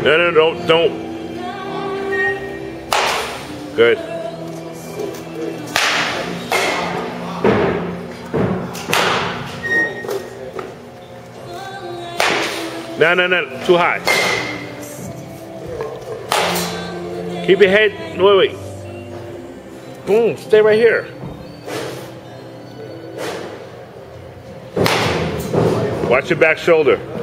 No, don't. Good. No, too high. Keep your head, wait. Boom, stay right here. Watch your back shoulder.